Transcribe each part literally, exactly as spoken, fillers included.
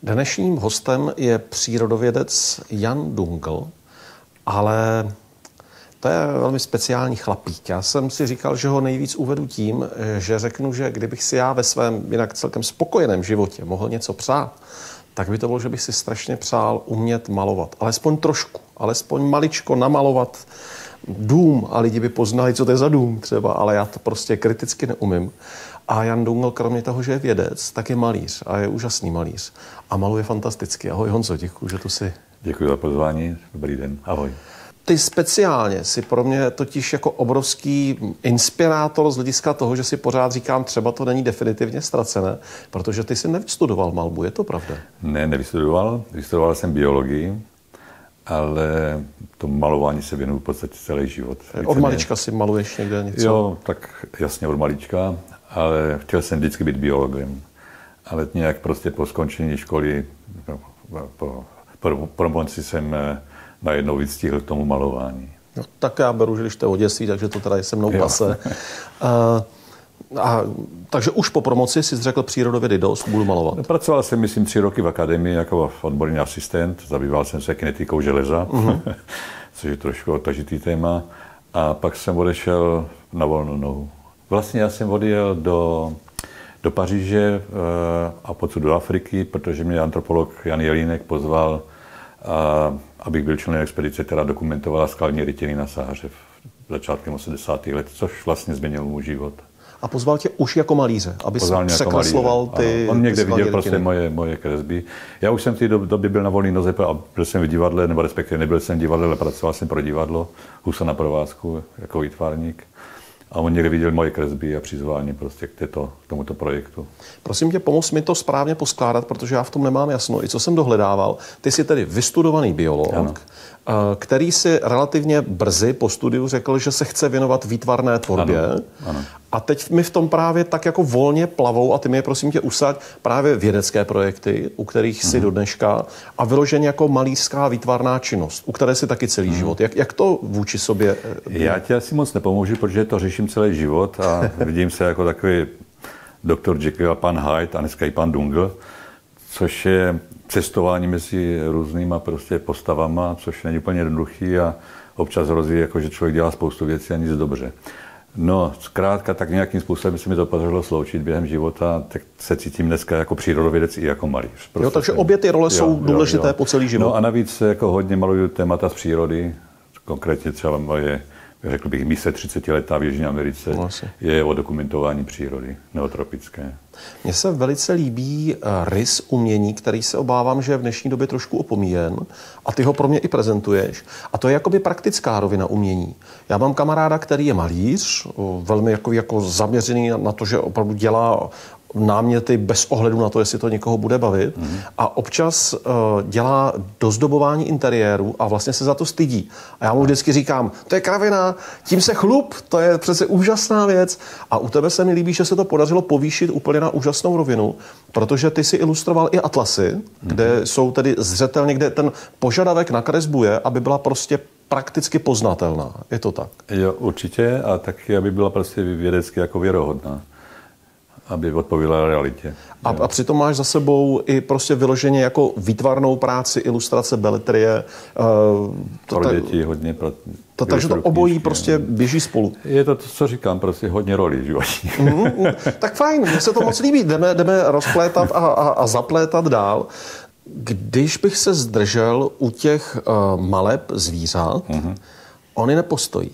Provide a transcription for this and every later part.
Dnešním hostem je přírodovědec Jan Dungl, ale to je velmi speciální chlapík. Já jsem si říkal, že ho nejvíc uvedu tím, že řeknu, že kdybych si já ve svém jinak celkem spokojeném životě mohl něco přát, tak by to bylo, že bych si strašně přál umět malovat. Alespoň trošku, alespoň maličko namalovat dům a lidi by poznali, co to je za dům třeba, ale já to prostě kriticky neumím. A Jan Dungl, kromě toho, že je vědec, tak je malíř a je úžasný malíř. A maluje fantasticky. Ahoj Honzo, děkuji, že tu jsi. Děkuji za pozvání, dobrý den, ahoj. Ty speciálně si pro mě totiž jako obrovský inspirátor z hlediska toho, že si pořád říkám, třeba to není definitivně ztracené, protože ty jsi nevystudoval malbu, je to pravda? Ne, nevystudoval, vystudoval jsem biologii, ale to malování se věnuju v podstatě celý život. Od malička si maluješ někde něco? Jo, tak jasně od malička, ale chtěl jsem vždycky být biologem. Ale nějak prostě po skončení školy, po, po promoci jsem najednou víc stihl k tomu malování. No, tak já beru, že když to je oděství, takže to teda je se mnou pase. Uh, a, takže už po promoci jsi řekl přírodovědy dost, budu malovat. Pracoval jsem, myslím, tři roky v akademii jako odborný asistent, zabýval jsem se kinetikou železa, uh-huh. což je trošku otažitý téma. A pak jsem odešel na volnou nohu. Vlastně já jsem odjel do, do Paříže uh, a potom do Afriky, protože mě antropolog Jan Jelínek pozval, uh, abych byl členem expedice, která dokumentovala skalní rytiny na Sahaře v začátkem osmdesátých let, což vlastně změnilo můj život. A pozval tě už jako malíře, aby jsi překresloval ty... Ano. On někde viděl prostě moje, moje kresby. Já už jsem v té době byl na volné noze a byl jsem v divadle, nebo respektive nebyl jsem v divadle, ale pracoval jsem pro divadlo, Husa na provázku, jako výtvarník. A on někde viděl moje kresby a přizvání prostě k, této, k tomuto projektu. Prosím tě, pomoz mi to správně poskládat, protože já v tom nemám jasno. I co jsem dohledával, ty jsi tedy vystudovaný biolog, ano. který si relativně brzy po studiu řekl, že se chce věnovat výtvarné tvorbě. Ano. Ano. A teď mi v tom právě tak jako volně plavou, a ty mi je prosím tě usaď, právě vědecké projekty, u kterých jsi mm. do dneška, a vyloženě jako malířská výtvarná činnost, u které jsi taky celý mm. život. Jak, jak to vůči sobě? Já ti asi moc nepomůžu, protože to řeším celý život a vidím se jako takový doktor Jekyll a pan Hyde a dneska i pan Dungl, což je cestování mezi různýma prostě postavama, což není úplně jednoduchý a občas hrozí, jako, že člověk dělá spoustu věcí a nic dobře. No, zkrátka, tak nějakým způsobem se mi to podařilo sloučit během života, tak se cítím dneska jako přírodovědec i jako malíř. Prostě jo, takže jsem, obě ty role jo, jsou důležité jo, jo. po celý život. No a navíc jako hodně maluju témata z přírody, konkrétně třeba moje, řekl bych, mise třicetiletá v Jižní Americe vlastně. Je o dokumentování přírody neotropické. Mně se velice líbí rys umění, který se obávám, že je v dnešní době trošku opomíjen a ty ho pro mě i prezentuješ. A to je jakoby praktická rovina umění. Já mám kamaráda, který je malíř, velmi jako, jako zaměřený na to, že opravdu dělá náměty bez ohledu na to, jestli to někoho bude bavit. Mm. A občas uh, dělá dozdobování interiéru a vlastně se za to stydí. A já mu vždycky říkám, to je kravina, tím se chlup, to je přece úžasná věc. A u tebe se mi líbí, že se to podařilo povýšit úplně na úžasnou rovinu, protože ty si ilustroval i atlasy, mm. kde jsou tedy zřetelně, kde ten požadavek na kresbu je, aby byla prostě prakticky poznatelná. Je to tak? Jo, určitě. A taky, aby byla prostě vědecky jako věrohodná. Aby odpovídala realitě. A, a přitom máš za sebou i prostě vyloženě jako výtvarnou práci, ilustrace, beletrie. Uh, to pro děti hodně. Pro, to, takže to obojí knížky, prostě běží spolu. Je to, co říkám, prostě hodně rolí životní. Mm, mm, tak fajn, mně se to moc líbí. Jdeme, jdeme rozplétat a, a, a zaplétat dál. Když bych se zdržel u těch uh, maleb zvířat, mm-hmm. oni nepostojí.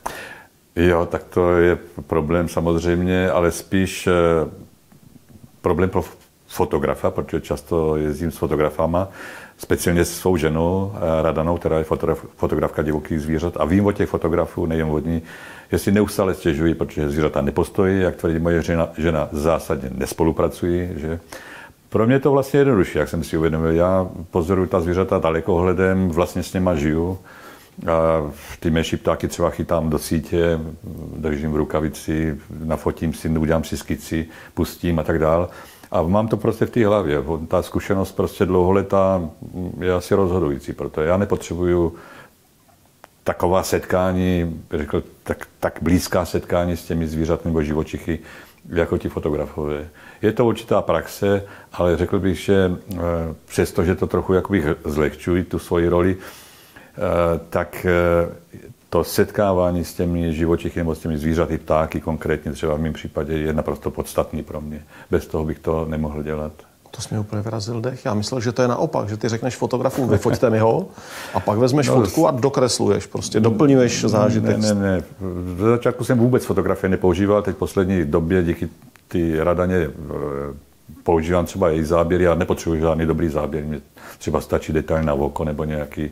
Jo, tak to je problém samozřejmě, ale spíš eh, problém pro fotografa, protože často jezdím s fotografama, speciálně s svou ženou eh, Radanou, která je fotograf, fotografka divokých zvířat a vím od těch fotografů, nejen od ní, že si neustále stěžují, protože zvířata nepostojí, jak tvrdí moje žena, žena zásadně nespolupracují, že? Pro mě je to vlastně jednodušší, jak jsem si uvědomil. Já pozoruju ta zvířata dalekohledem, vlastně s něma žiju. A ty menší ptáky třeba chytám do sítě, držím v rukavici, nafotím si, udělám si skici, pustím a tak dál. A mám to prostě v té hlavě. Ta zkušenost prostě dlouholetá je asi rozhodující, protože já nepotřebuju taková setkání, řekl, tak, tak blízká setkání s těmi zvířaty nebo živočichy, jako ti fotografové. Je to určitá praxe, ale řekl bych, že přesto, že to trochu jakoby zlehčují tu svoji roli, tak to setkávání s těmi živočichy nebo s těmi zvířaty, ptáky konkrétně třeba v mém případě je naprosto podstatný pro mě. Bez toho bych to nemohl dělat. To jsi mě úplně vyrazil dech. Já myslel, že to je naopak, že ty řekneš fotografům, vyfoťte mi ho a pak vezmeš no, fotku a dokresluješ, prostě doplňuješ zážitek. Ne, ne, ne. V začátku jsem vůbec fotografie nepoužíval, teď v poslední době díky ty radaně používám třeba její záběry a nepotřebuji žádný dobrý záběr. Mně třeba stačí detail na oko nebo nějaký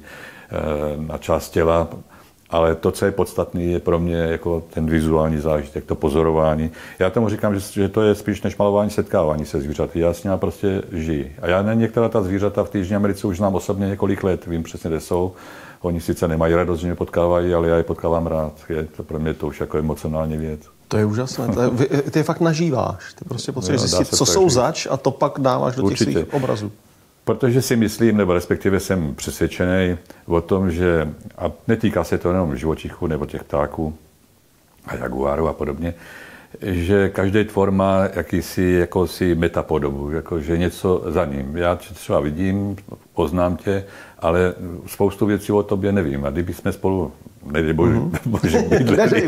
na část těla. Ale to, co je podstatné, je pro mě jako ten vizuální zážitek, to pozorování. Já tomu říkám, že, že to je spíš než malování, setkávání se zvířaty. Já s nimi prostě žiji. A já některá ta zvířata v té Jižní Americe už znám osobně několik let, vím přesně, kde jsou. Oni sice nemají radost, že mě potkávají, ale já je potkávám rád. Je to pro mě to už jako emocionální věc. To je úžasné. Ty je fakt nažíváš. Ty prostě potřebuješ zjistit, co jsou zač a to pak dáváš do těch Určitě. svých obrazů. Protože si myslím, nebo respektive jsem přesvědčený o tom, že, a netýká se to jenom živočichů nebo těch ptáků a jaguárů a podobně, že každý tvor má jakýsi jakousi metapodobu, jakože něco za ním. Já třeba vidím, poznám tě, ale spoustu věcí o tobě nevím. A kdyby jsme spolu, nedej bože, mm-hmm. bože bydleli,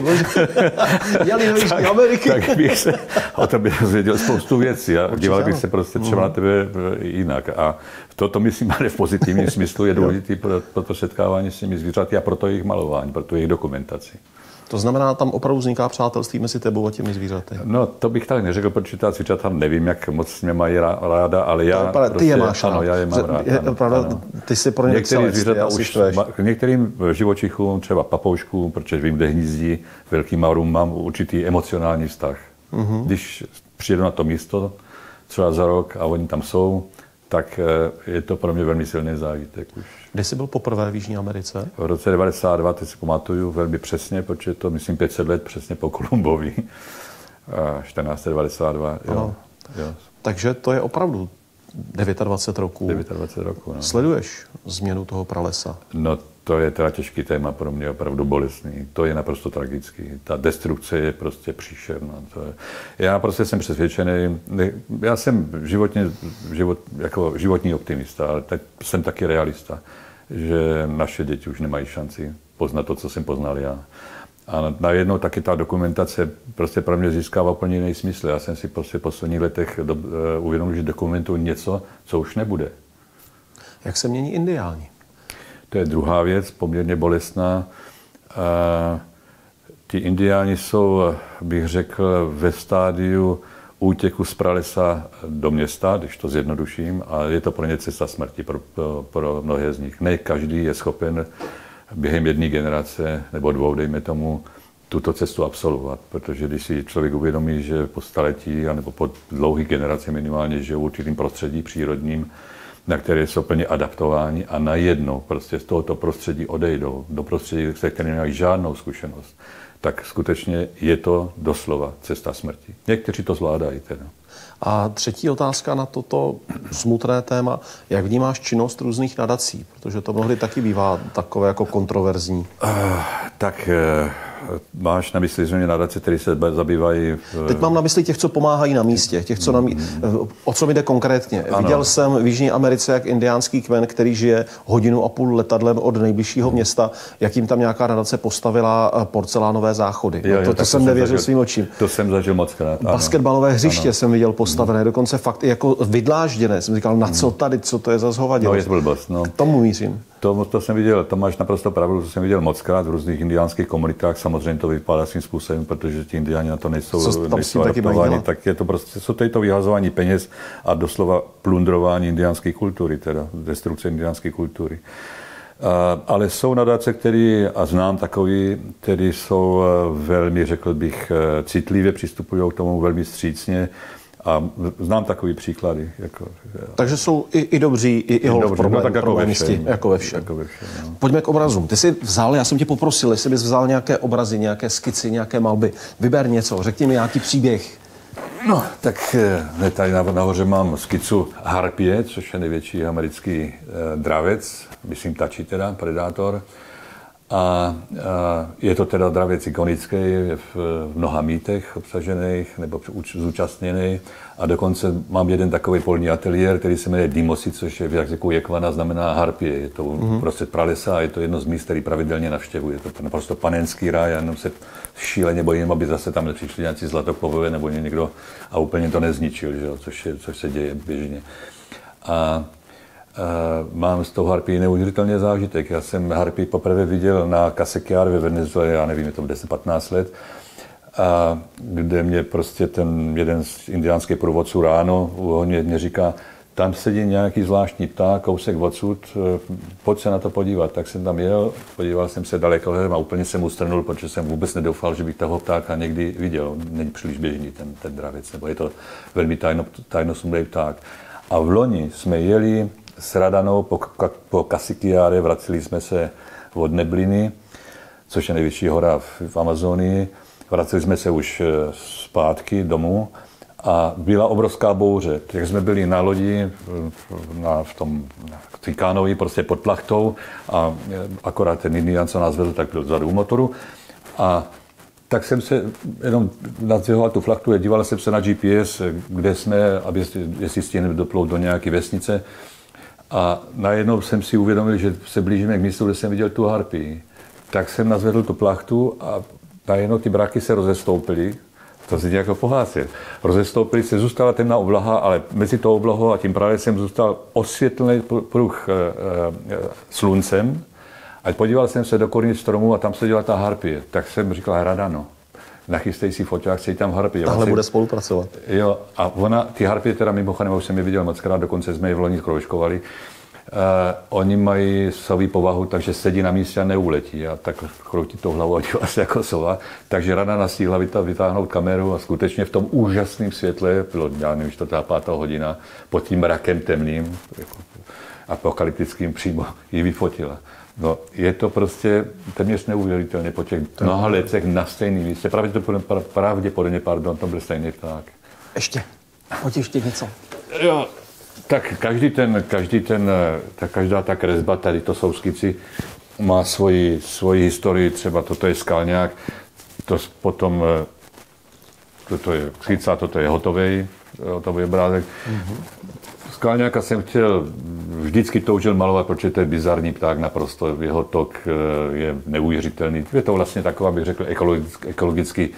jeli do Jižní Ameriky, tak bych se o tobě dozvěděl spoustu věcí a díval bych se prostě třeba mm-hmm. na tebe jinak. A to, to myslím, ale v pozitivním smyslu je důležité pro, pro to setkávání s těmi zvířaty a pro to jejich malování, pro to jejich dokumentaci. To znamená, tam opravdu vzniká přátelství mezi tebou a těmi zvířaty. No, to bych tak neřekl, protože ta zvířata nevím, jak moc mě mají ráda, ale já... To je, ty prostě, je máš rád. Ano, já je mám rád. Je, ano, pravda, ano. Ty si pro ně některým zvířata už, už některým živočichům, třeba papouškům, protože vím, kde hnízdí, velkým marům, mám určitý emocionální vztah. Mm-hmm. Když přijedu na to místo, třeba za rok a oni tam jsou, tak je to pro mě velmi silný zážitek už. Kdy jsi byl poprvé v Jižní Americe? V roce devadesát dva, teď si pamatuju velmi přesně, protože to myslím pět set let přesně po Kolumbovi. čtrnáct set devadesát dva, jo, jo. Takže to je opravdu dvacet devět roků. dvacet devět roků, no. Sleduješ změnu toho pralesa? No to je teda těžký téma pro mě, opravdu bolestný. To je naprosto tragický. Ta destrukce je prostě příšerná. To je... Já prostě jsem přesvědčený, já jsem životně, život, jako životní optimista, ale tak jsem taky realista, že naše děti už nemají šanci poznat to, co jsem poznal já. A najednou taky ta dokumentace prostě pro mě získává úplně jiný smysl. Já jsem si prostě v posledních letech do, uh, uvědomil, že dokumentuji něco, co už nebude. Jak se mění indiáni? To je druhá věc, poměrně bolestná. Uh, ti indiáni jsou, bych řekl, ve stádiu útěku z pralesa do města, když to zjednoduším, a je to pro ně cesta smrti pro, pro, pro mnohé z nich. Ne každý je schopen během jedné generace nebo dvou, dejme tomu, tuto cestu absolvovat, protože když si člověk uvědomí, že po staletí nebo po dlouhých generacích minimálně žijou v určitým prostředí přírodním, na které jsou plně adaptováni a najednou prostě z tohoto prostředí odejdou do prostředí, se kterým nemají žádnou zkušenost, tak skutečně je to doslova cesta smrti. Někteří to zvládají teda. A třetí otázka na toto smutné téma. Jak vnímáš činnost různých nadací? Protože to mnohdy taky bývá takové jako kontroverzní. Uh, tak uh, máš na mysli zřejmě nadace, které se zabývají... V... Teď mám na mysli těch, co pomáhají na místě. Těch, co na mí... O co mi jde konkrétně? Ano. Viděl jsem v Jižní Americe, jak indiánský kmen, který žije hodinu a půl letadlem od nejbližšího města, jak jim tam nějaká nadace postavila porcelánové záchody. Jo, jo, to, to jsem nevěřil svým očím. To jsem zažil moc krát. Basketbalové hřiště ano. jsem viděl postavené, dokonce fakt i jako vydlážděné. Jsem říkal, na co tady, co to je za zhovadilo? No, je to blbost, no. K tomu mířím. To, to jsem viděl, to máš naprosto pravdu, to jsem viděl moc krát v různých indiánských komunitách, samozřejmě to vypadá svým způsobem, protože ti indiáni na to nejsou, nejsou adaptováni, tak je to prostě, jsou to, to vyhazování peněz a doslova plundrování indiánské kultury, teda destrukce indiánské kultury. A, ale jsou nadace, které, a znám takový, které jsou velmi, řekl bych, citlivě, přistupují k tomu velmi vstřícně. A znám takový příklady. Jako, Takže jsou i, i dobří, i, i hol v problém, no, tak jako ve všem, jako ve všem. Jako ve všem no. Pojďme k obrazům. Ty jsi vzal, já jsem tě poprosil, jestli bys vzal nějaké obrazy, nějaké skici, nějaké malby. Vyber něco, řekni mi nějaký příběh. No, tak ne, tady nahoře mám skicu harpie, což je největší americký eh, dravec, myslím tačí teda, predátor. A, a je to teda dravec ikonický v, v mnoha mýtech obsažených nebo zúčastněných. A dokonce mám jeden takový polní ateliér, který se jmenuje Dimosi, což je v jazyku Jekvana znamená harpie. Je to mm-hmm. prostřed pralesa a je to jedno z míst, který pravidelně navštěvuji. Je to naprosto panenský ráj, já jenom se šíleně bojím, aby zase tam nepřišli nějací zlatokovové nebo někdo a úplně to nezničil, že jo? Což, je, což se děje běžně. A Uh, mám z toho harpy neuvěřitelně zážitek. Já jsem harpy poprvé viděl na Casequiare ve Venezuele, já nevím, je to deset patnáct let, a kde mě prostě ten jeden z indiánských průvodců ráno u ohně mě říká, tam sedí nějaký zvláštní pták, kousek odsud, pojď se na to podívat. Tak jsem tam jel, podíval jsem se daleko a úplně jsem ustrnul, protože jsem vůbec nedoufal, že bych toho ptáka někdy viděl. Není příliš běžný ten, ten dravec, nebo je to velmi tajno, tajnosmluvný pták. A v loni jsme jeli s Radanou po, po Casequiare, vraceli jsme se od Nebliny, což je nejvyšší hora v, v Amazonii. Vraceli jsme se už zpátky domů a byla obrovská bouře. Tak jsme byli na lodi, na, v tom Cikánovi, prostě pod plachtou a akorát ten Indián, co nás vedl, tak byl vzadu u motoru. A tak jsem se jenom nadzvěhoval tu plachtu a díval jsem se na G P S, kde jsme, aby jestli stihneme doplout do nějaké vesnice. A najednou jsem si uvědomil, že se blížíme k místu, kde jsem viděl tu harpii. Tak jsem nazvedl tu plachtu a najednou ty braky se rozestoupily. To se nějak pohlásil. Rozestoupily se, zůstala temná oblaha, ale mezi tou oblahou a tím pralesem zůstal osvětlený pruh e, e, sluncem. A podíval jsem se do koření stromu a tam seděla ta harpie. Tak jsem říkal, Radano, nachystej si foťák, chci tam harpie. Tahle bude spolupracovat. Jo, a ona, ty harpie teda mimochodem, už jsem je viděl mockrát, dokonce jsme je v loni kroužkovali. Uh, oni mají sový povahu, takže sedí na místě a neuletí. A tak kroutí tou hlavou a dívá se jako sova. Takže Radana stihla vytáhnout kameru a skutečně v tom úžasném světle, bylo, já nevím, čtvrtá, pátá hodina, pod tím mrakem temným, jako apokalyptickým přímo, ji vyfotila. No, je to prostě téměř neuvěřitelné po těch mnoha letech na stejný místě. Pravděpodobně, pravděpodobně, pardon, to byl stejný pták. Ještě, pojď ještě něco. Jo, tak každý ten, každý ten, ta, každá ta kresba, tady to jsou skici, má svoji, svoji historii, třeba toto je skalňák, to potom, toto je skica, toto je hotový, hotový obrázek. Mm-hmm. Skalňáka jsem chtěl, vždycky toužil malovat, protože to je bizarní pták naprosto, jeho tok je neuvěřitelný. Je to vlastně taková, bych řekl, ekologický, ekologický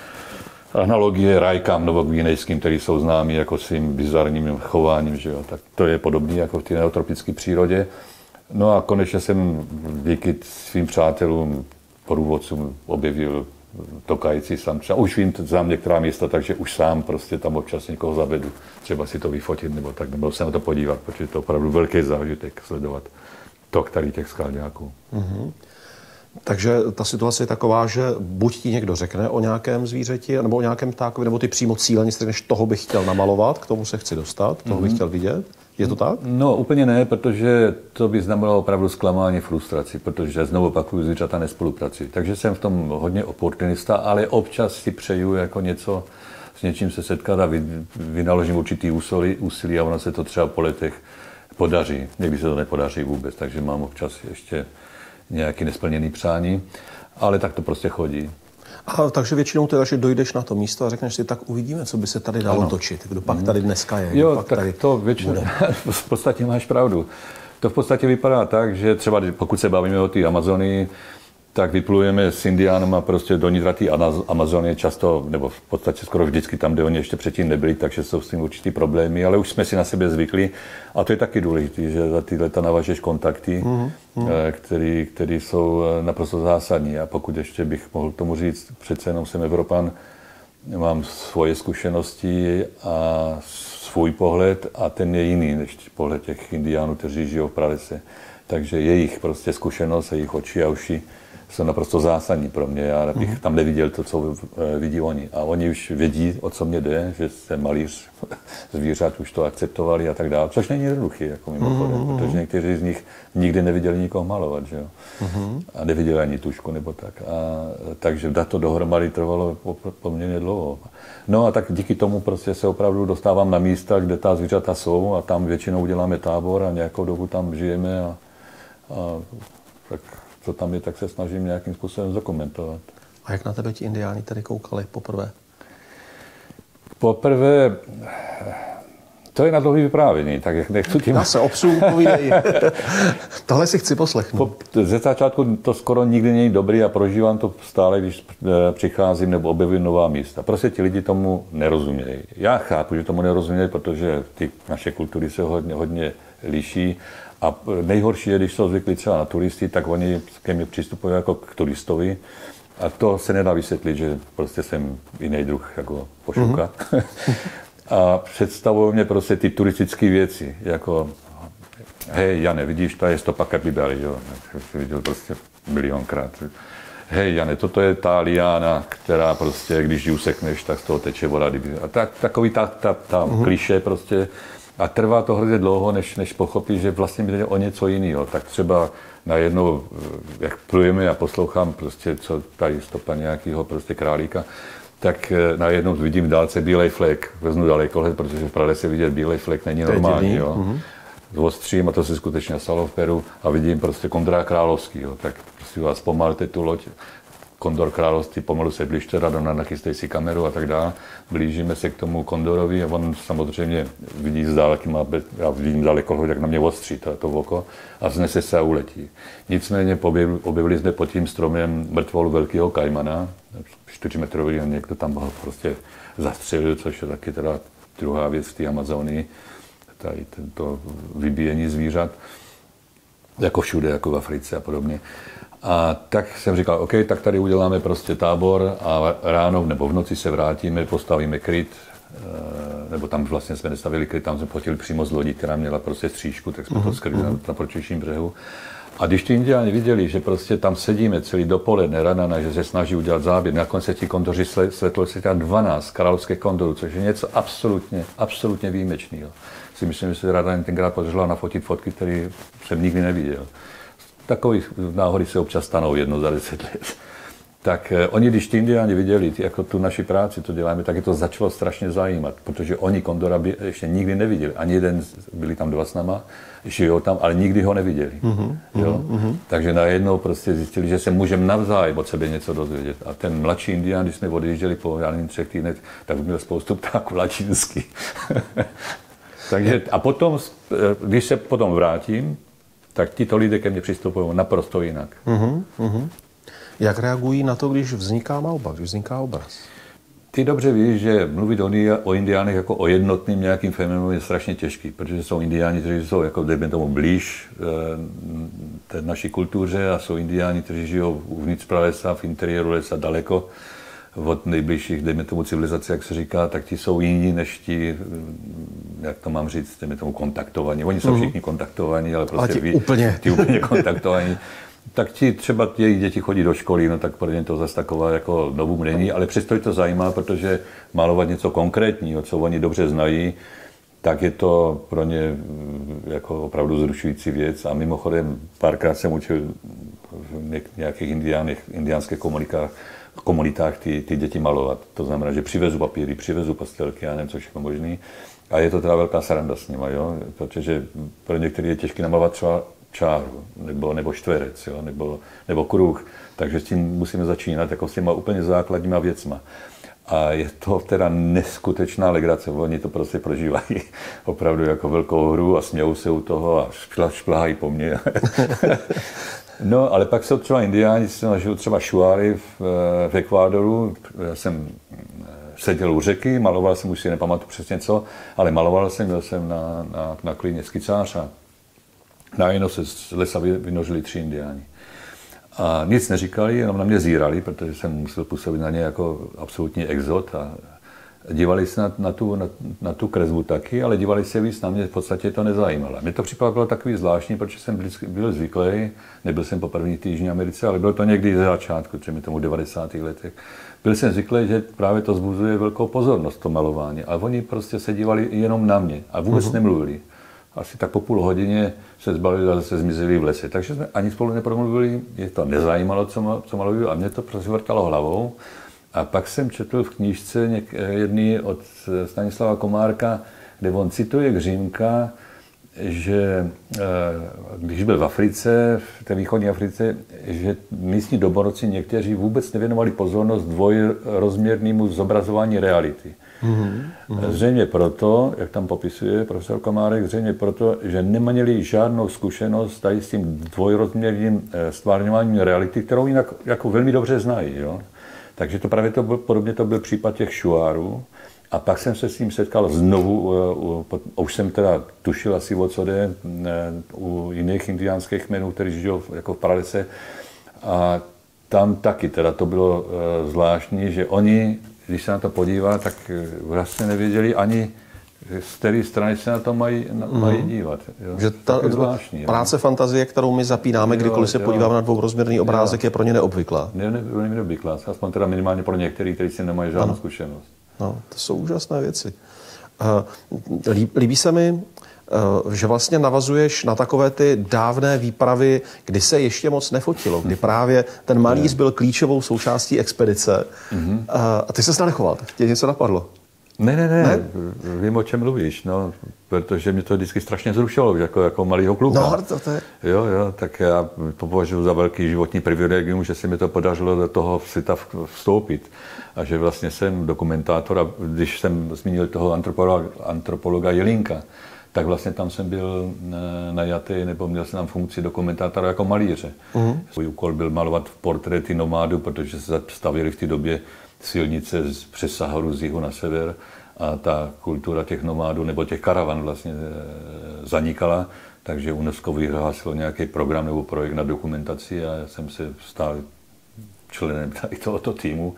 analogie rajkám novogvinejským, který jsou známí jako svým bizarním chováním, že jo. Tak to je podobné jako v té neotropické přírodě. No a konečně jsem díky svým přátelům, průvodcům objevil tokající samce. Už vím, znám některá místa, takže už sám prostě tam občas někoho zavedu. Třeba si to vyfotit nebo tak, nebo se na to podívat, protože to je opravdu velký zážitek sledovat tok tady těch skalňáků. Mm-hmm. Takže ta situace je taková, že buď ti někdo řekne o nějakém zvířeti, nebo o nějakém ptákovi, nebo ty přímo cíleně si řekneš, toho bych chtěl namalovat, k tomu se chci dostat, toho mm-hmm. bych chtěl vidět. Je to tak? No úplně ne, protože to by znamenalo opravdu zklamání, frustraci, protože znovu opakuju, zvířata nespolupracují. Takže jsem v tom hodně oportunista, ale občas si přeju jako něco, s něčím se setkat a vynaložím určitý úsilí, úsilí a ono se to třeba po letech podaří. Někdy se to nepodaří vůbec, takže mám občas ještě nějaký nesplněný přání, ale tak to prostě chodí. A takže většinou teda, že dojdeš na to místo a řekneš si, tak uvidíme, co by se tady dalo ano. točit. Kdo pak tady dneska je. Jo, pak tak tady to většinou, v podstatě máš pravdu. To v podstatě vypadá tak, že třeba pokud se bavíme o té Amazonii, tak vyplujeme s Indiánama prostě do nitra té Amazonie často, nebo v podstatě skoro vždycky tam, kde oni ještě předtím nebyli, takže jsou s tím určitý problémy, ale už jsme si na sebe zvykli. A to je taky důležité, že za ty leta navažeš kontakty, mm-hmm. který, který jsou naprosto zásadní. A pokud ještě bych mohl tomu říct, přece jenom jsem Evropan, mám svoje zkušenosti a svůj pohled a ten je jiný než pohled těch Indiánů, kteří žijou v pralese. Takže jejich prostě zkušenost a jejich oči a uši jsou naprosto zásadní pro mě. Já bych tam neviděl to, co vidí oni. A oni už vědí, o co mě jde, že jsem malíř zvířat, už to akceptovali a tak dále. Což není jednoduchý, jako mimochodem, mm-hmm. protože někteří z nich nikdy neviděli nikoho malovat, že jo. Mm-hmm. A neviděli ani tušku nebo tak. A, takže dát to dohromady trvalo poměrně dlouho. No a tak díky tomu prostě se opravdu dostávám na místa, kde ta zvířata jsou a tam většinou uděláme tábor a nějakou dobu tam žijeme a, a tak co tam je, tak se snažím nějakým způsobem dokumentovat. A jak na tebe ti indiáni tedy koukali poprvé? Poprvé, to je na dlouhý vyprávění, tak jak nechci tím... Já se obsluhu, povídej. Tohle si chci poslechnout. Po, ze začátku to skoro nikdy není dobrý a prožívám to stále, když přicházím nebo objevím nová místa. Prostě ti lidi tomu nerozumějí. Já chápu, že tomu nerozumějí, protože ty naše kultury se hodně, hodně liší. A nejhorší je, když jsou zvyklí třeba na turisty, tak oni ke mně přistupují jako k turistovi. A to se nedá vysvětlit, že prostě jsem jiný druh jako pošuka. Mm-hmm. A představují mě prostě ty turistické věci, jako hej, Jane, vidíš, to je stopa kapibary, jo, jsem viděl prostě milionkrát. Hej, Jane, toto je ta liána, která prostě, když ji usekneš, tak z toho teče voda. A tak, takový ta, ta, ta mm-hmm. klišé prostě. A trvá to hrozně dlouho, než, než pochopí, že vlastně jde o něco jiného. Tak třeba najednou, jak plujeme a poslouchám prostě, co tady stopa nějakého prostě králíka, tak najednou vidím v dálce bílej flek. Veznu dalekohled, protože v Praze se vidět bílej flek není normální. Jo. Mm-hmm. Ostřím, a to se skutečně stalo v Peru, a vidím prostě kondora královského. Tak prostě vás pomalte tu loď. Kondor království pomalu se blížte, Radona, nachystej si kameru a tak dále. Blížíme se k tomu kondorovi a on samozřejmě vidí z dálky, má, já vidím daleko, jak na mě ostří to, to oko a znese se a uletí. Nicméně objevili, objevili jsme pod tím stromem mrtvolu velkého kajmana, čtyřmetrový, a někdo tam ho prostě zastřelil, což je taky teda druhá věc v té Amazonii, tady tento vybíjení zvířat, jako všude, jako v Africe a podobně. A tak jsem říkal, OK, tak tady uděláme prostě tábor a ráno nebo v noci se vrátíme, postavíme kryt, nebo tam vlastně jsme nestavili kryt, tam jsme potili přímo z lodi, která měla prostě střížku, tak jsme mm-hmm. to skryli na, na protějším břehu. A když ti indiáni viděli, že prostě tam sedíme celý dopoledne, rána, že se snaží udělat záběr, nakonec se ti kondoři svetlo se tam dvanáct královských kondorů, což je něco absolutně, absolutně výjimečného. Si myslím, že se Rada tenkrát podařila nafotit fotky, které jsem nikdy neviděl. Takových náhody se občas stanou jednou za deset let. Tak eh, oni, když ti indiáni viděli, jako tu naši práci, to děláme, tak je to začalo strašně zajímat, protože oni kondora by ještě nikdy neviděli. Ani jeden, byli tam dva s náma, žijou tam, ale nikdy ho neviděli. Mm-hmm, jo? Mm-hmm. Takže najednou prostě zjistili, že se můžeme navzájem od sebe něco dozvědět. A ten mladší indián, když jsme odjížděli po, já nevím, třech týdnech, tak měl spoustu ptáků lačínsky. Takže, a potom, když se potom vrátím, tak tito lidé ke mně přistupují naprosto jinak. Uh-huh, uh-huh. Jak reagují na to, když vzniká malba, když vzniká obraz? Ty dobře víš, že mluvit o, o indiánech jako o jednotným nějakým fenoménu je strašně těžký, protože jsou indiáni, kteří jsou jako dejme tomu blíž té naší kultuře, a jsou indiáni, kteří žijou uvnitř pralesa, v interiéru lesa daleko od nejbližších, dejme tomu civilizace, jak se říká, tak ti jsou jiní než ti, jak to mám říct, dejme tomu kontaktovaní. Oni jsou všichni kontaktovaní, ale prostě ale ti, ví, úplně. ti úplně kontaktovaní. Tak ti třeba jejich děti chodí do školy, no tak pro ně to zase taková jako novum není, ale přesto je to zajímá, protože malovat něco konkrétního, co oni dobře znají, tak je to pro ně jako opravdu zrušující věc. A mimochodem párkrát jsem učil v nějakých indiánech, indiánských komunikách, komunitách ty, ty děti malovat. To znamená, že přivezu papíry, přivezu pastelky, já nevím, co všechno možný. A je to teda velká sranda s nima, jo? Protože pro některé je těžké namalovat třeba čáru, nebo, nebo čtverec, jo? Nebo, nebo kruh. Takže s tím musíme začínat jako s těma úplně základníma věcma. A je to teda neskutečná legrace, oni to prostě prožívají opravdu jako velkou hru a smějou se u toho a šplhají po mně. No, ale pak jsou třeba indiáni, žiju třeba šuáry v, v Ekvádoru. Já jsem seděl u řeky, maloval jsem, už si nepamatuju přesně co, ale maloval jsem, byl jsem na, na, na klíně skicář a najednou se z lesa vynořili tři indiáni. A nic neříkali, jenom na mě zírali, protože jsem musel působit na ně jako absolutní exot a dívali se na, na, tu, na, na tu kresbu taky, ale dívali se víc na mě, v podstatě to nezajímalo. Mě to připadalo takový zvláštní, protože jsem byl, byl zvyklý, nebyl jsem po první v Jižní Americe, ale bylo to někdy ze začátku, třeba tomu devadesátých letech. Byl jsem zvyklý, že právě to vzbuzuje velkou pozornost, to malování, ale oni prostě se dívali jenom na mě a vůbec uh-huh. nemluvili. Asi tak po půl hodině se zbavili a zase zmizeli v lese. Takže jsme ani spolu nepromluvili, je to nezajímalo, co, co malují, a mě to prostě vrtalo hlavou. A pak jsem četl v knížce něk, jedný od Stanislava Komárka, kde on cituje Gřímka že když byl v Africe, v té východní Africe, že místní domorodci někteří vůbec nevěnovali pozornost dvojrozměrnému zobrazování reality. Mm-hmm. Zřejmě proto, jak tam popisuje profesor Komárek, zřejmě proto, že neměli žádnou zkušenost tady s tím dvojrozměrným stvárňováním reality, kterou jinak jako velmi dobře znají. Jo? Takže to právě to byl, podobně to byl případ těch šuárů. A pak jsem se s tím setkal znovu, už jsem teda tušil asi o co jde, u jiných indiánských kmenů, kteří žijou jako v Paralese. A tam taky teda to bylo zvláštní, že oni, když se na to podívá, tak vlastně nevěděli ani, z které strany se na to mají, mají dívat. Jo. Že ta zvláštní, práce jo. fantazie, kterou my zapínáme, kdykoliv se jo. podíváme na dvourozměrný obrázek, jo. je pro ně neobvyklá. Ne, ne, ne, neobvyklá, aspoň teda minimálně pro některý, kteří si nemají žádnou ano. zkušenost. No, to jsou úžasné věci. Líbí se mi, že vlastně navazuješ na takové ty dávné výpravy, kdy se ještě moc nefotilo, kdy právě ten malíř byl klíčovou součástí expedice. Mm-hmm. A ty se zanechoval, tak tě něco napadlo? Ne, ne, ne, ne, vím, o čem mluvíš, no, protože mě to vždycky strašně zrušilo, jako, jako malýho kluka. No, to, to je... Jo, jo, tak já to považuji za velký životní privilegium, že se mi to podařilo do toho světa vstoupit. A že vlastně jsem dokumentátor, a když jsem zmínil toho antropologa, antropologa Jelínka, tak vlastně tam jsem byl najatý, nebo měl jsem tam funkci dokumentátora jako malíře. Mm. Můj úkol byl malovat portréty nomádů, protože se stavěly v té době silnice přes Saharu z jihu na sever a ta kultura těch nomádů nebo těch karavan vlastně zanikala, takže UNESCO vyhlásilo nějaký program nebo projekt na dokumentaci a já jsem se stal členem tady tohoto týmu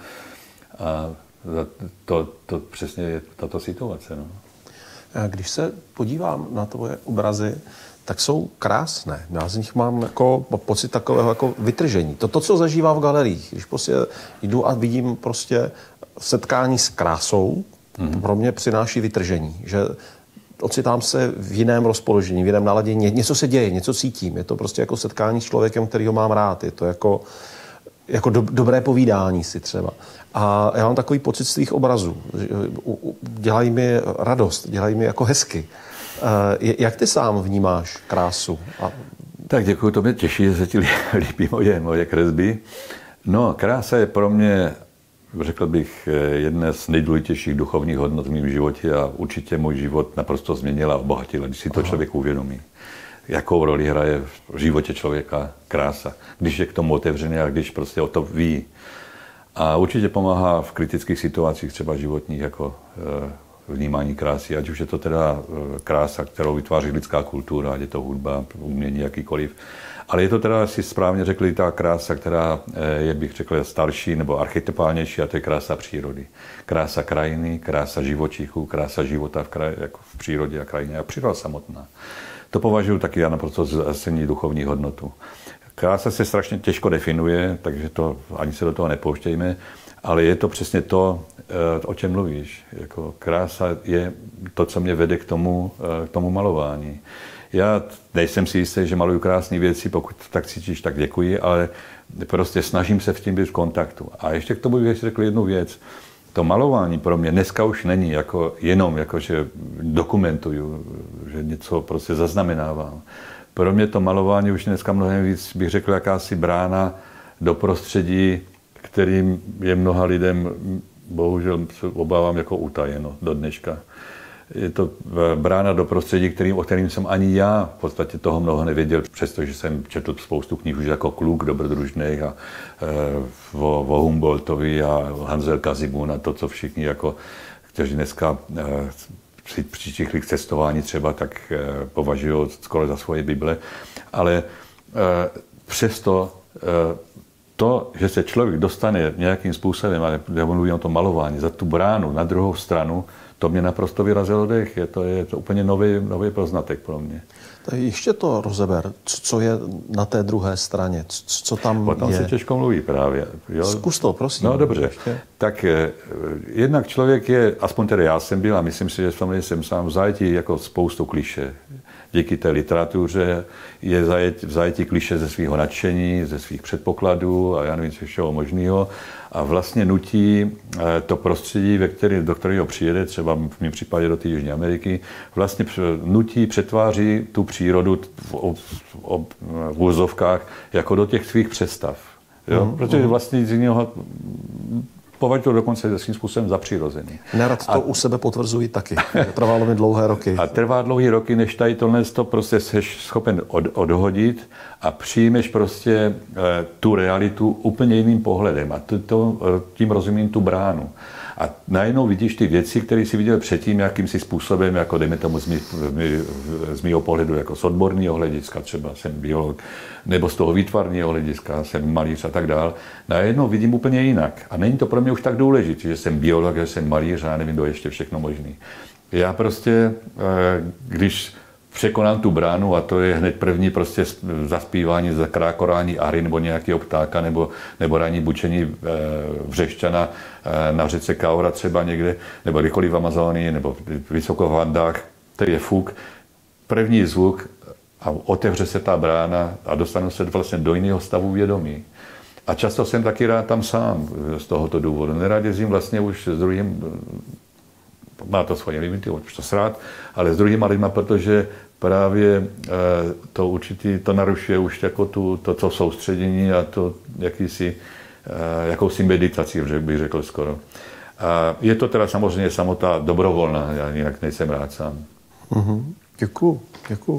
a to, to přesně je tato situace. No. Když se podívám na tvoje obrazy, tak jsou krásné. Já z nich mám jako pocit takového jako vytržení. To, to co zažívám v galeriích, když prostě jdu a vidím prostě setkání s krásou, mm-hmm. pro mě přináší vytržení. Že ocitám se v jiném rozpoložení, v jiném naladění. Něco se děje, něco cítím. Je to prostě jako setkání s člověkem, kterýho mám rád. Je to jako, jako do, dobré povídání si třeba. A já mám takový pocit z tvých obrazů. Dělají mi radost, dělají mi jako hezky. Jak ty sám vnímáš krásu? A... Tak děkuji, to mě těší, že se ti líbí moje, moje kresby. No, krása je pro mě, řekl bych, jedna z nejdůležitějších duchovních hodnot v mém životě a určitě můj život naprosto změnila a obohatila, když si to Aha. člověk uvědomí. Jakou roli hraje v životě člověka krása, když je k tomu otevřený a když prostě o to ví. A určitě pomáhá v kritických situacích, třeba životních, jako vnímání krásy, ať už je to teda krása, kterou vytváří lidská kultura, ať je to hudba, umění, jakýkoliv. Ale je to teda, asi správně řekli, ta krása, která je, bych řekl, starší nebo archetypálnější, a to je krása přírody. Krása krajiny, krása živočichů, krása života v, kraj, jako v přírodě a krajině a příroda samotná. To považuji taky já naprosto zásadní duchovní hodnotu. Krása se strašně těžko definuje, takže to ani se do toho nepouštějme, ale je to přesně to, o čem mluvíš. Jako krása je to, co mě vede k tomu, k tomu malování. Já nejsem si jistý, že maluju krásné věci, pokud tak cítíš, tak děkuji, ale prostě snažím se v tím být v kontaktu. A ještě k tomu bych řekl jednu věc. To malování pro mě dneska už není jako jenom, jako že dokumentuju, že něco prostě zaznamenávám. Pro mě to malování už dneska mnohem víc, bych řekl, jakási brána do prostředí, kterým je mnoha lidem, bohužel se obávám, jako utajeno do dneška. Je to brána do prostředí, kterým, o kterým jsem ani já v podstatě toho mnoho nevěděl, přestože jsem četl spoustu knih už jako kluk dobrodružných a e, o, o Humboldtovi a Hansel Kazibun a to, co všichni, jako, kteří dneska e, při příštích k cestování třeba, tak e, považují skoro za svoje Bible. Ale e, přesto e, to, že se člověk dostane nějakým způsobem, ale mluvím o tom malování, za tu bránu na druhou stranu, to mě naprosto vyrazilo dech. Je to, je to úplně nový, nový poznatek pro mě. Tak ještě to rozeber, co je na té druhé straně, co tam o tom je. se těžko mluví právě. Jo? Zkus to, prosím. No dobře. Ještě. Tak eh, jednak člověk je, aspoň tedy já jsem byl a myslím si, že v tom jsem sám v zajetí jako spoustu klišé. díky té literatuře je zajet, v zajetí kliše ze svého nadšení, ze svých předpokladů a já nevím, co všeho možného. A vlastně nutí to prostředí, ve který, do kterého přijede, třeba v mém případě do té Jižní Ameriky, vlastně nutí, přetváří tu přírodu v, v, v úzovkách jako do těch svých představ. Jo? Mm, Protože vlastně z jiného považuji to dokonce svým způsobem za přirozený. Nerad to a, u sebe potvrzuji taky. Trvalo mi dlouhé roky. A trvá dlouhé roky, než tady tohle to prostě jsi schopen od, odhodit a přijmeš prostě e, tu realitu úplně jiným pohledem. A to, to, tím rozumím tu bránu. A najednou vidíš ty věci, které jsi viděl předtím jakýmsi způsobem, jako dejme tomu z, mý, z mýho pohledu, jako z odborného hlediska, třeba jsem biolog, nebo z toho výtvarného hlediska, jsem malíř a tak dál. Najednou vidím úplně jinak. A není to pro mě už tak důležité, že jsem biolog, že jsem malíř a já nevím, kdo ještě všechno možný. Já prostě, když překonám tu bránu a to je hned první prostě zaspívání, zakrákorání ary nebo nějakého ptáka nebo, nebo ranní bučení vřešťana na řece Kaura třeba někde, nebo kdykoliv v Amazonii, nebo vysoko v Andách, to je fuk, první zvuk a otevře se ta brána a dostanu se vlastně do jiného stavu vědomí. A často jsem taky rád tam sám z tohoto důvodu. Nerad jezdím vlastně už s druhým, má to svoje limity, už to srát, ale s druhýma lidma, protože právě to určitý, to narušuje už jako tu, to, to soustředění a to jakýsi, jakousi meditaci, bych řekl skoro. A je to teda samozřejmě samota dobrovolná, já jinak nejsem rád sám. Mm-hmm. Děkuju, děkuju.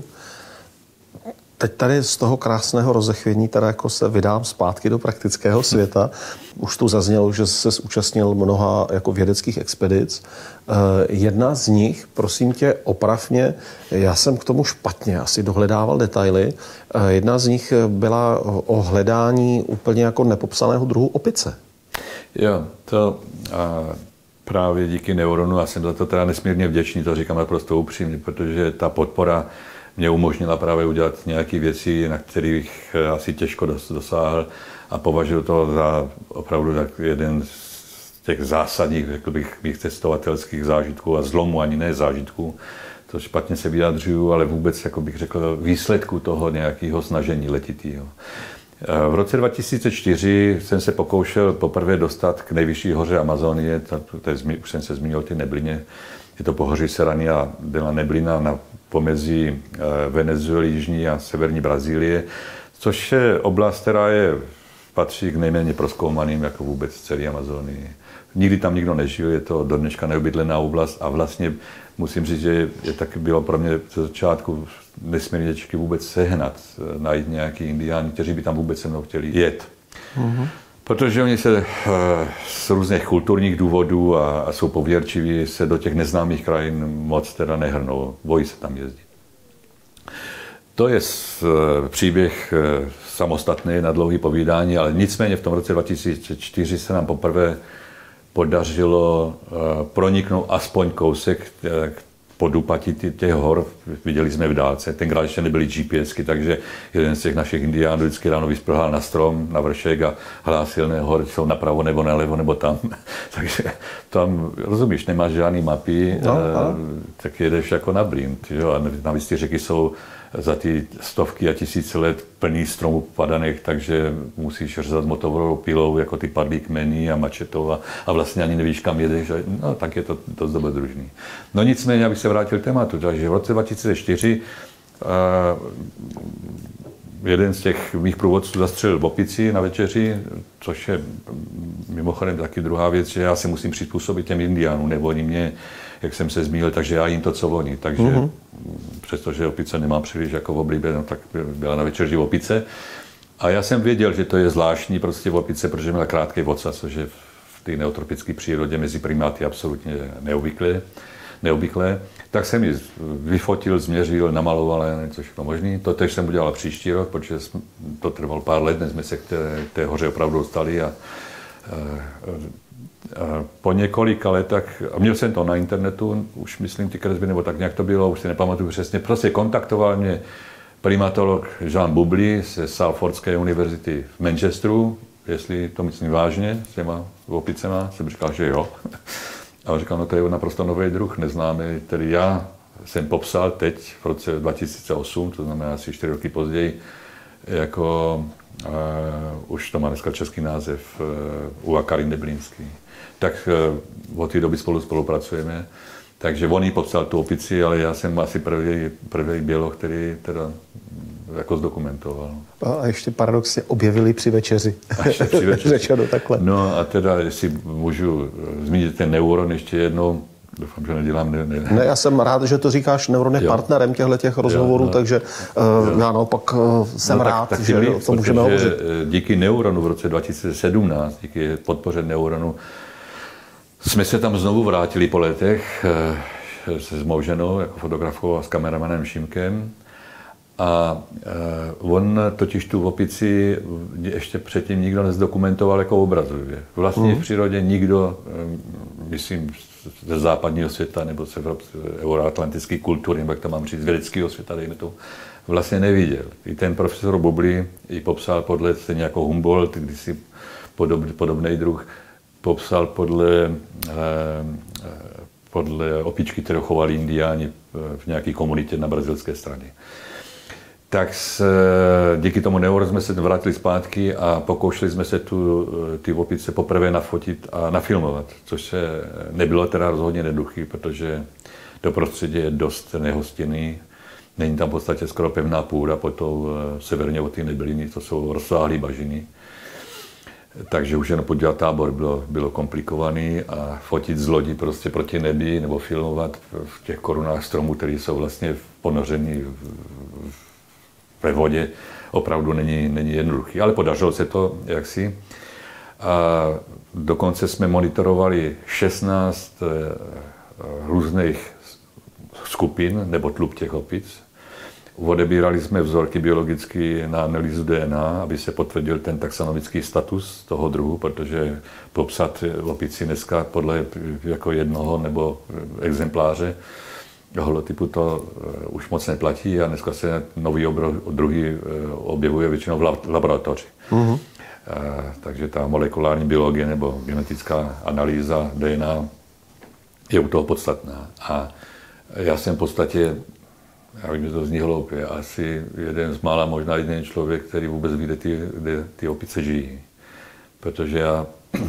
Teď tady z toho krásného rozechvění teda jako se vydám zpátky do praktického světa. Už tu zaznělo, že se zúčastnil mnoha jako vědeckých expedic. Jedna z nich, prosím tě, oprav mě, já jsem k tomu špatně asi dohledával detaily. Jedna z nich byla o hledání úplně jako nepopsaného druhu opice. Jo, to a právě díky Neuronu, a jsem za to teda nesmírně vděčný, to říkám naprosto upřímně, protože ta podpora mě umožnila právě udělat nějaké věci, na kterých asi těžko dosáhl a považuji to za opravdu tak jeden z těch zásadních, řekl bych, mých cestovatelských zážitků a zlomu, ani ne zážitků. To špatně se vyjadřuju, ale vůbec, jako bych řekl, výsledku toho nějakého snažení letitýho. V roce dva tisíce čtyři jsem se pokoušel poprvé dostat k nejvyšší hoře Amazonie, to, to je, už jsem se zmínil o té neblině, je to pohoří Serrania de la Neblina na pomezí Venezuely, jižní a severní Brazílie, což je oblast, která je, patří k nejméně prozkoumaným jako vůbec celé Amazonii. Nikdy tam nikdo nežil, je to do dneška neobydlená oblast a vlastně musím říct, že je taky bylo pro mě ze začátku nesmírně těžké vůbec sehnat, najít nějaký indiáni, kteří by tam vůbec se mnou chtěli jet. Mm-hmm. Protože oni se z různých kulturních důvodů a, a jsou pověrčiví, se do těch neznámých krajin moc teda nehrnou, bojí se tam jezdit. To je příběh samostatný na dlouhé povídání, ale nicméně v tom roce dva tisíce čtyři se nám poprvé podařilo proniknout aspoň kousek pod úpatí těch hor. Viděli jsme v dálce, tenkrát ještě nebyly GPSky, takže jeden z těch našich indiánů vždycky ráno vysprhal na strom, na vršek a hlásil, ne, hory jsou napravo nebo nalevo nebo tam. Takže tam, rozumíš, nemáš žádný mapy, no, a, tak jedeš jako na blint. A navíc ty řeky jsou za ty stovky a tisíce let plný stromů padaných, takže musíš řezat motorovou pilou jako ty padlý kmeny a mačetou a, a vlastně ani nevíš, kam jedeš. No, tak je to dost dobrodružný. No nicméně, abych se vrátil k tématu, takže v roce dva tisíce čtyři uh, jeden z těch mých průvodců zastřelil opici na večeři, což je mimochodem taky druhá věc, že já se musím přizpůsobit těm indiánům, nebo oni mě, jak jsem se zmínil, takže já jim to, co oni. Takže mm-hmm. přestože opice nemám příliš jako v oblibě, no, tak byla na večeři opice. A já jsem věděl, že to je zvláštní prostě opice, protože měla krátký ocas, což je v té neotropické přírodě mezi primáty absolutně neobvyklé. neobvyklé. Tak jsem ji vyfotil, změřil, namaloval, něco všechno možný. To tež jsem udělal příští rok, protože to trvalo pár let, než jsme se k té, té hoře opravdu dostali. A, a, a po několika letech, a měl jsem to na internetu, už myslím ty kresby, nebo tak nějak to bylo, už si nepamatuju přesně, prostě kontaktoval mě primatolog Jean Bubly ze Salfordské univerzity v Manchesteru, jestli to myslím vážně s těma opicema, jsem říkal, že jo. A on říkal, no to je naprosto nový druh, neznámý, tedy já jsem popsal teď v roce dva tisíce osm, to znamená asi čtyři roky později, jako uh, už to má dneska český název, uh, Uva Karin Deblínský. Tak uh, od té doby spolu spolupracujeme. Takže on jí popsal tu opici, ale já jsem asi první, první běloch, který teda jako zdokumentoval. A ještě paradoxně objevili při večeři. Při večeři. Řečeno takhle. No a teda, jestli můžu zmínit ten neuron ještě jednou, doufám, že nedělám... Ne, ne. ne, já jsem rád, že to říkáš, neuron je jo. partnerem těchto rozhovorů, jo, no, takže uh, já naopak uh, jsem no, rád, tak, tak že líp, o tom můžeme hovořit. Díky neuronu v roce dva tisíce sedmnáct, díky podpoře neuronu, jsme se tam znovu vrátili po letech se s mou ženou, jako fotografou a s kameramanem Šimkem. A on totiž tu opici ještě předtím nikdo nezdokumentoval jako obrazově. Vlastně mm. v přírodě nikdo, myslím, ze západního světa nebo z euroatlantické kultury, nebo jak to mám říct, z vědeckého světa, dejme to, vlastně neviděl. I ten profesor Bublý ji popsal podle, stejně jako Humboldt, kdysi podobný, podobný druh, popsal podle, podle opičky, kterou chovali indiáni v nějaké komunitě na brazilské straně. Tak se, díky tomu neuro jsme se vrátili zpátky a pokoušeli jsme se tu, ty opice poprvé nafotit a nafilmovat, což se nebylo teda rozhodně jednoduché, protože to prostředí je dost nehostinný. Není tam v podstatě skoro pevná půda, potom severně od té Nebliny, to jsou rozsáhlé bažiny. Takže už jen podívat tábor bylo, bylo komplikovaný a fotit z lodi prostě proti nebi nebo filmovat v těch korunách stromů, které jsou vlastně ponořeny ve vodě, opravdu není, není jednoduchý. Ale podařilo se to jaksi. A dokonce jsme monitorovali šestnáct různých skupin nebo tlub těch opic. Odebírali jsme vzorky biologicky na analýzu D N A, aby se potvrdil ten taxonomický status toho druhu, protože popsat opici dneska podle jako jednoho nebo exempláře holotypu to už moc neplatí a dneska se nový druhy objevuje většinou v laboratoři. Uh-huh. Takže ta molekulární biologie nebo genetická analýza D N A je u toho podstatná. A já jsem v podstatě, já vím, že to zní hloupě, asi jeden z mála, možná jeden člověk, který vůbec ví, kde ty, kde ty opice žijí. Protože já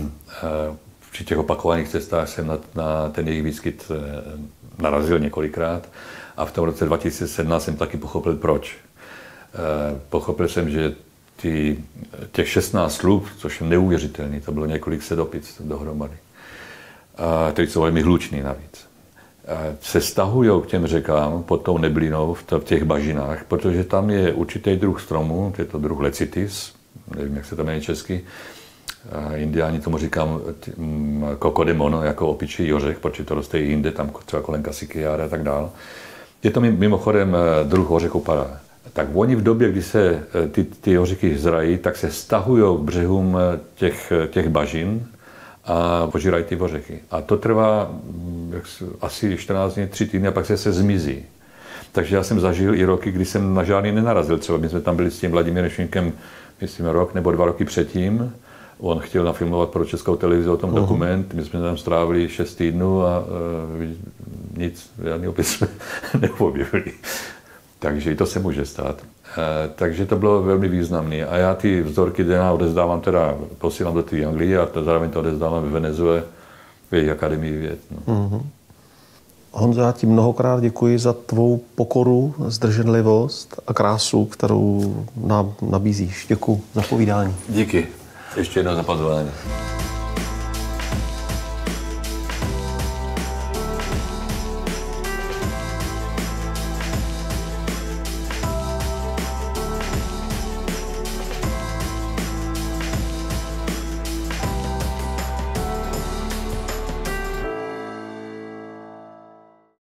při těch opakovaných cestách jsem na, na ten jejich výskyt narazil několikrát a v tom roce dva tisíce sedmnáct jsem taky pochopil, proč. Pochopil jsem, že ty, těch šestnáct slub, což je neuvěřitelný, to bylo několik set opic dohromady, které jsou velmi hlučný navíc, se stahují k těm řekám pod tou Neblinou v těch bažinách, protože tam je určitý druh stromu, je to druh lecitis, nevím, jak se to jmenuje česky, Indiáni tomu říkám kokodemono, jako opičí ořech, protože to roste i jinde, tam třeba kolem Kasikyáry a tak dál. Je to mimochodem druh ořechu para. Tak oni v době, kdy se ty, ty ořechy zrají, tak se stahují k břehům těch, těch bažin a požírají ty ořechy. A to trvá jak, asi čtrnáct dní, tři týdny a pak se, se zmizí. Takže já jsem zažil i roky, kdy jsem na žádný nenarazil. Třeba my jsme tam byli s tím Vladimírem Šimkem, myslím, rok nebo dva roky předtím. On chtěl nafilmovat pro Českou televizi o tom uh-huh. dokument. My jsme tam strávili šest týdnů a uh, nic, žádný opis jsme neobjevili. Takže i to se může stát. Uh, takže to bylo velmi významné. A já ty vzorky D N A odezdávám, teda posílám do té Anglie a zároveň to odezdávám ve Venezue v její akademii věd. No. Uh-huh. Honzo, já ti mnohokrát děkuji za tvou pokoru, zdrženlivost a krásu, kterou nám nabízíš. Děkuji za povídání. Díky. Ještě jednou za pozvání.